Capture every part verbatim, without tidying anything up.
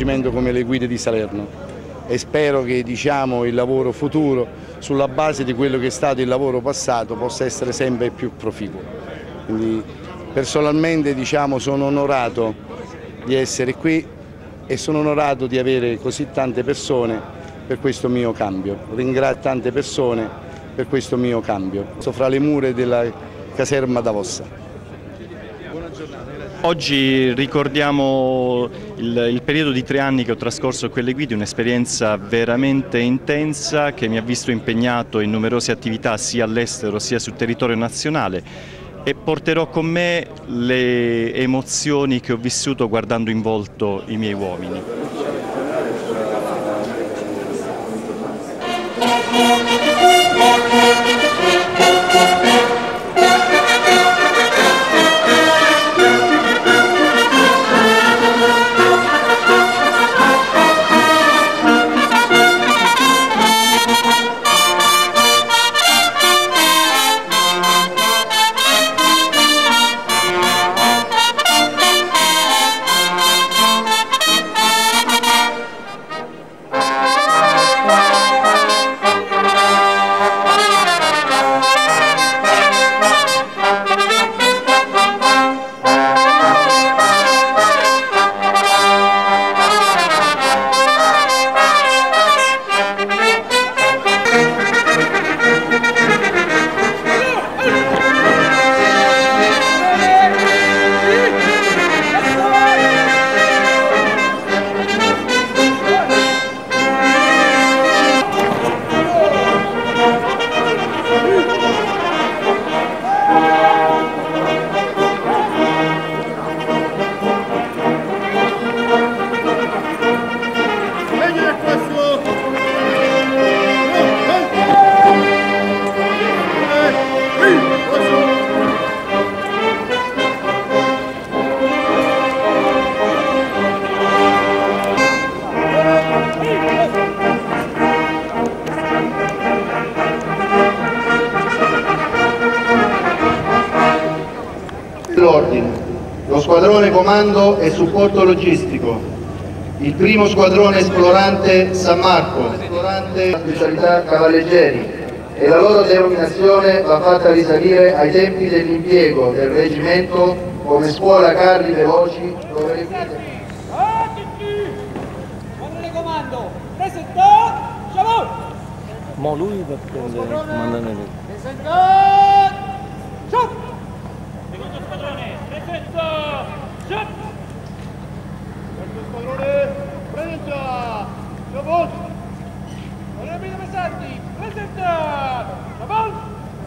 reggimento come le Guide di Salerno e spero che diciamo, il lavoro futuro sulla base di quello che è stato il lavoro passato possa essere sempre più proficuo. Quindi, personalmente diciamo, sono onorato di essere qui e sono onorato di avere così tante persone per questo mio cambio. Ringrazio tante persone per questo mio cambio. Sto fra le mura della caserma d'Avossa. Buona giornata. Oggi ricordiamo il, il periodo di tre anni che ho trascorso a quelle Guide, un'esperienza veramente intensa che mi ha visto impegnato in numerose attività sia all'estero sia sul territorio nazionale, e porterò con me le emozioni che ho vissuto guardando in volto i miei uomini. L'ordine, lo squadrone comando e supporto logistico, il primo squadrone esplorante San Marco, esplorante specialità cavalleggeri, e la loro denominazione va fatta risalire ai tempi dell'impiego del reggimento come scuola carri veloci dove le guide... Squadrone comando, presenta, sciamo! Ma lui va a prendere il comandante. Presenta, sciamo! Secondo squadrone, presenta, sciamo! Terzo squadrone, presenta, sciamo! Onorevoli passanti, presenta, sciamo!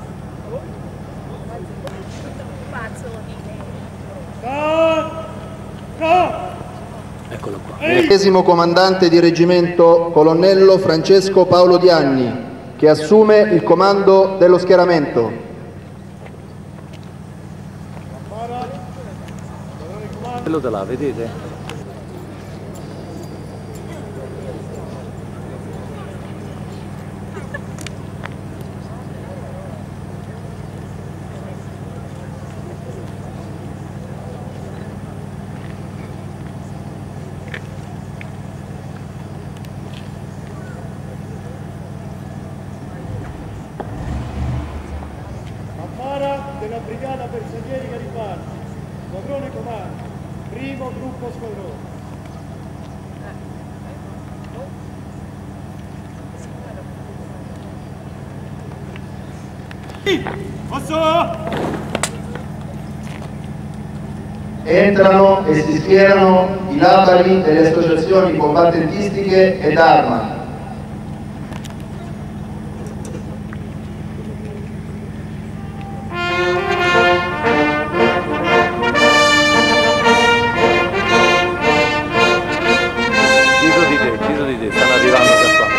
Eccolo qua. Ventesimo comandante di reggimento colonnello Francesco Paolo Dianni, che assume il comando dello schieramento. Quello da là, vedete? Della brigata bersaglieri Garibaldi, squadrone comando, primo gruppo squadrone. Posso? Entrano e si schierano i labari delle associazioni combattentistiche ed arma. Stanno arrivando da qua.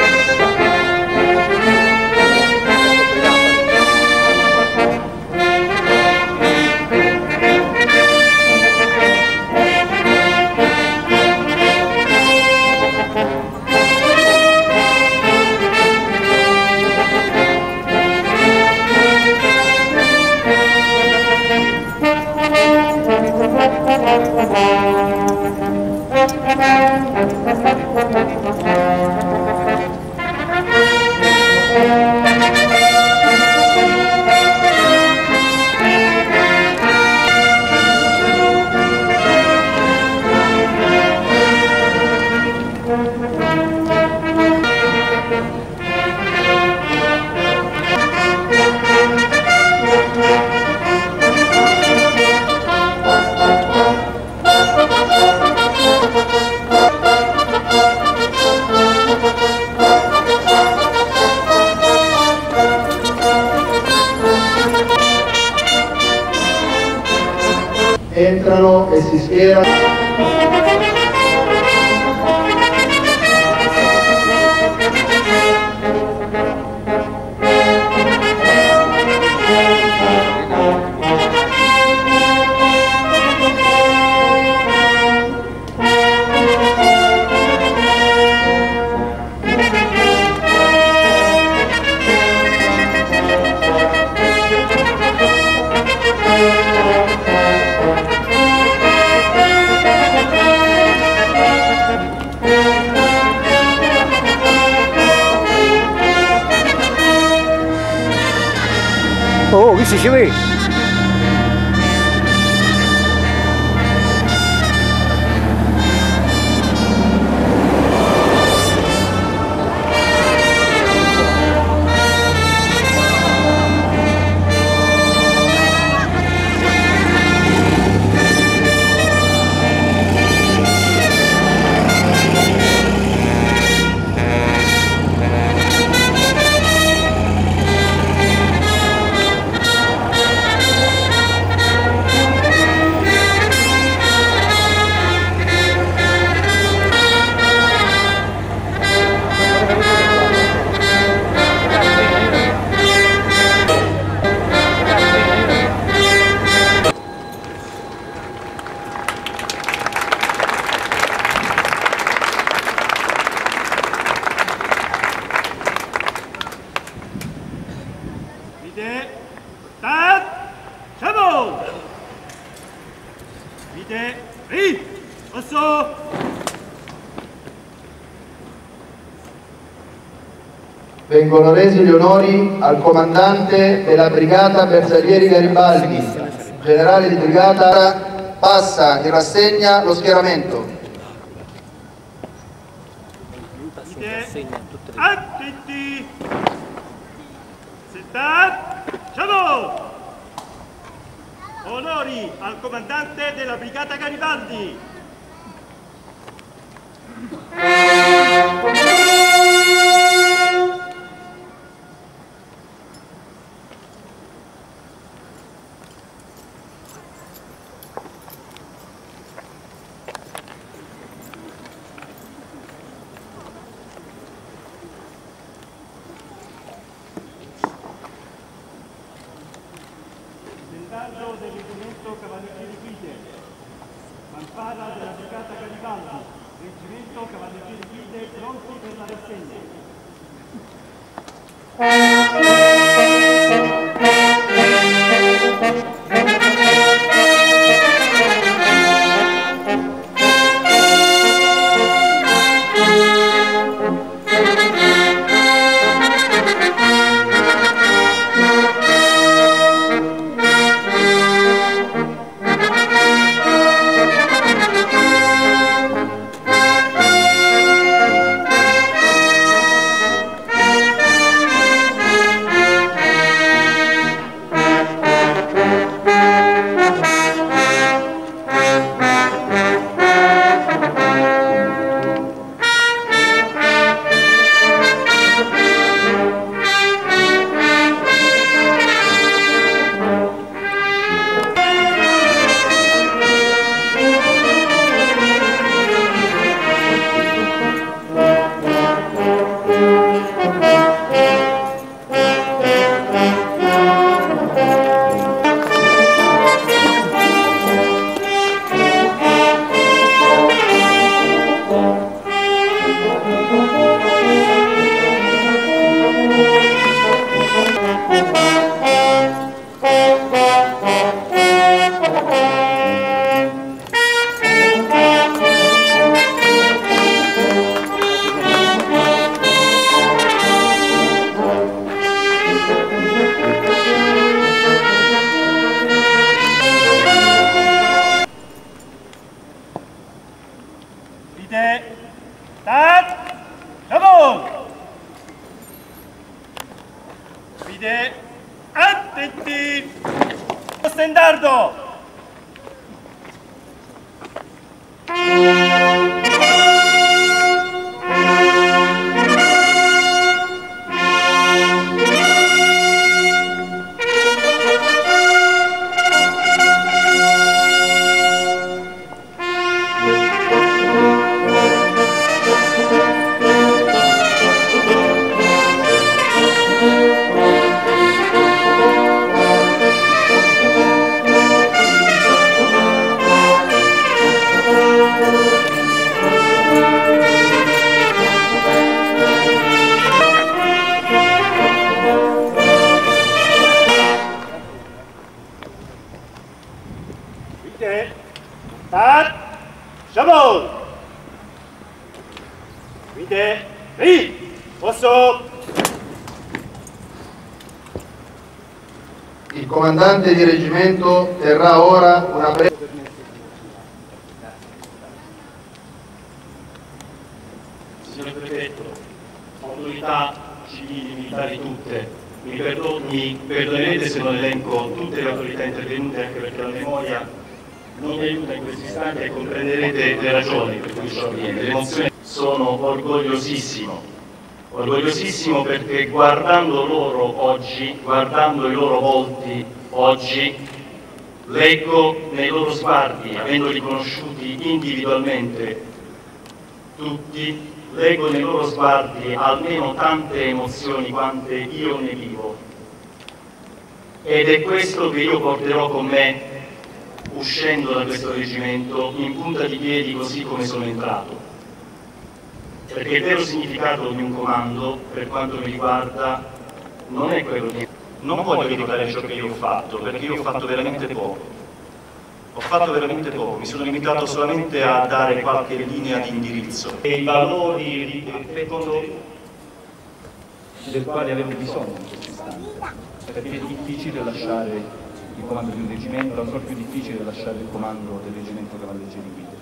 entrano e si schierano. Oh, visto ci vede? Vide, tat, ciao! Vide, ri, osso! Vengono resi gli onori al comandante della Brigata Bersaglieri Garibaldi, generale di brigata, passa in rassegna lo schieramento. Vide, attenti! Settat, ciao! Onori al comandante della Brigata Garibaldi! Tendaggio del reggimento Cavalieri Guide, fanfara della Brigata Garibaldi, reggimento Cavalieri Guide pronti per la rassegna. Vide, tat, ciao! Vide, attenti! Stendardo! Guide, start, shamol. Guide, ri, posso. Il comandante di reggimento terrà ora una breve... Signor Prefetto, autorità civili, militari tutte, mi, perdon mi perdonerete se non elenco tutte le autorità intervenute, anche perché la memoria non mi aiuta in questi istanti e comprenderete le ragioni per cui ciò avviene. Le emozioni sono orgogliosissimo, orgogliosissimo perché guardando loro oggi, guardando i loro volti oggi, leggo nei loro sguardi, avendoli conosciuti individualmente tutti, leggo nei loro sguardi almeno tante emozioni quante io ne vivo. Ed è questo che io porterò con me uscendo da questo reggimento in punta di piedi così come sono entrato. Perché il vero significato di un comando, per quanto mi riguarda, non è quello di... Non voglio ricordare ciò che io ho fatto, perché io ho fatto veramente poco. Ho fatto veramente poco, mi sono limitato solamente a dare qualche linea di indirizzo. E i valori di affetto del quale avevo bisogno in questo istante, perché è difficile lasciare il comando di un reggimento, è ancora più difficile lasciare il comando del reggimento Cavalleggeri Guide.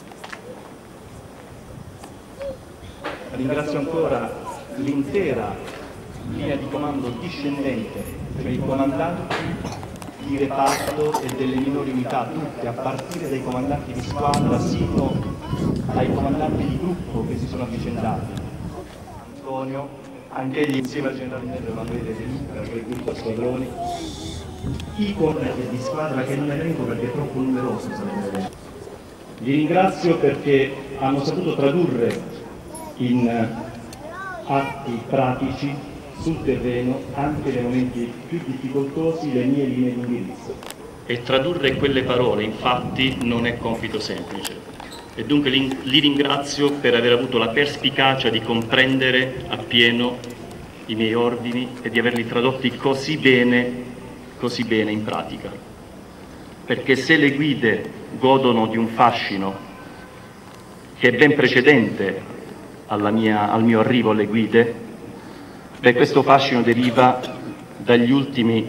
Ringrazio ancora l'intera linea di comando discendente, cioè i comandanti di reparto e delle minori unità, tutte, a partire dai comandanti di squadra sino ai comandanti di gruppo che si sono avvicendati. Antonio, anche egli insieme al generale Emanuele De Luca, cioè il gruppo squadroni, i comandanti di squadra che non elenco perché è troppo numeroso. Li ringrazio perché hanno saputo tradurre in atti pratici sul terreno, anche nei momenti più difficoltosi, le mie linee di indirizzo. E tradurre quelle parole, infatti, non è compito semplice. E dunque li, li ringrazio per aver avuto la perspicacia di comprendere appieno i miei ordini e di averli tradotti così bene, così bene in pratica. Perché se le guide godono di un fascino che è ben precedente alla mia, al mio arrivo alle guide, beh, questo fascino deriva dagli ultimi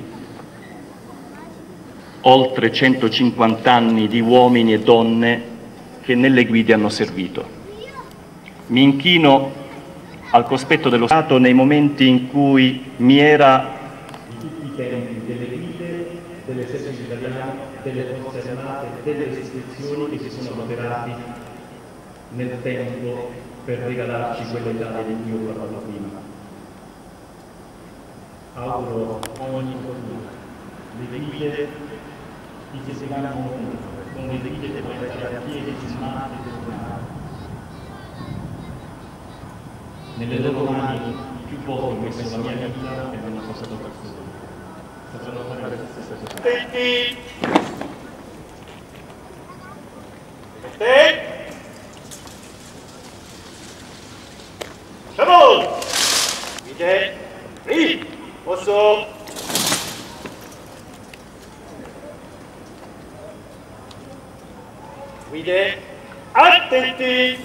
oltre centocinquanta anni di uomini e donne che nelle guide hanno servito. Mi inchino al cospetto dello Stato nei momenti in cui mi era di tutti i tempi delle guide, dell'esercito italiano, delle forze armate, delle istituzioni che si sono adoperati nel tempo per regalarci quell'Italia di cui ho parlato prima. Auguro ogni fortuna. Le guide di che seguiamo con le guide che potete fare a piedi, sismate, nelle loro mani più volte ho messo la mia vita e non ho passato per solo. Facciamo fare la stessa cosa. Attenti! Attenti! Shamol! Guide, ri, posso. Guide, attenti!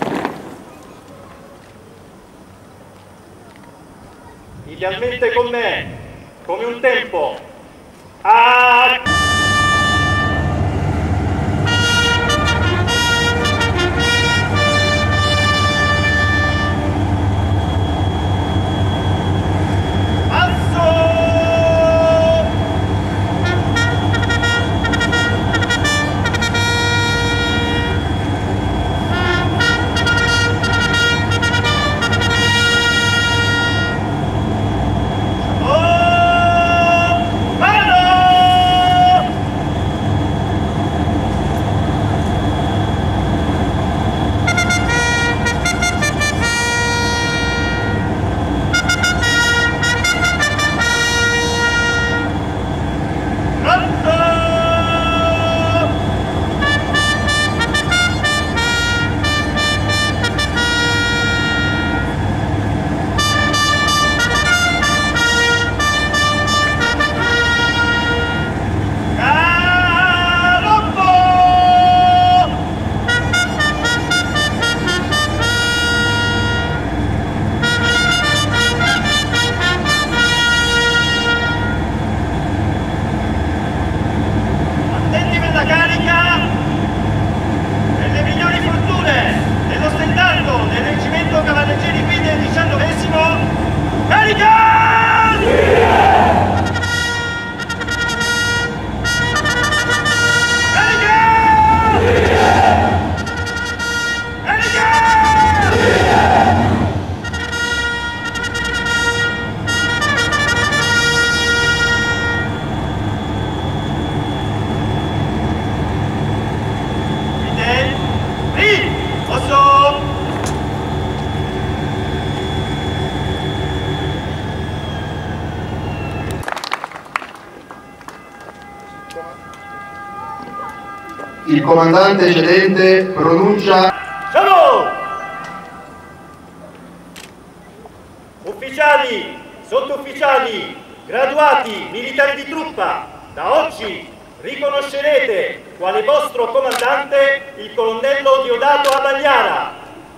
Idealmente con me, come un tempo. Ah! Oh! Il comandante cedente pronuncia. Shalom! Ufficiali, sottufficiali, graduati, militari di truppa, da oggi riconoscerete quale vostro comandante il colonnello Diodato Abbagliara.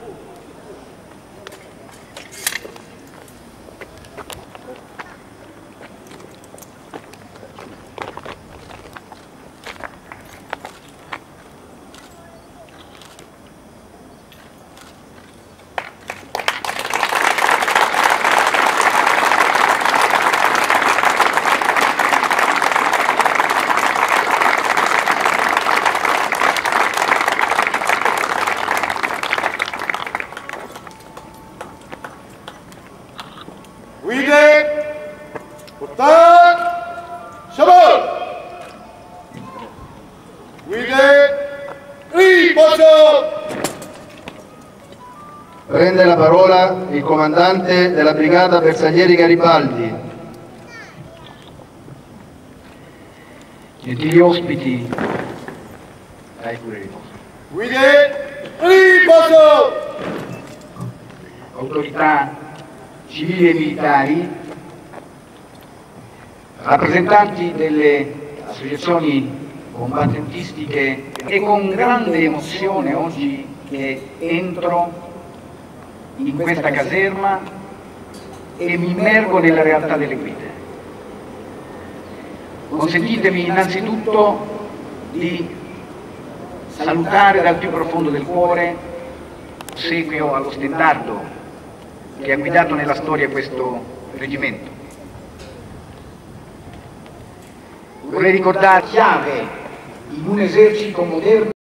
Guide, portare, Shabbat! Guide, riposo! Prende la parola il comandante della brigata Bersaglieri Garibaldi. Gentili ospiti, dai pure riposo. Guide, riposo! Autorità civili e militari, rappresentanti delle associazioni combattentistiche, e con grande emozione oggi che entro in questa caserma e mi immergo nella realtà delle guide. Consentitemi innanzitutto di salutare dal più profondo del cuore, ossequio allo stendardo che ha guidato nella storia questo reggimento. Vorrei ricordare chiave in un esercito moderno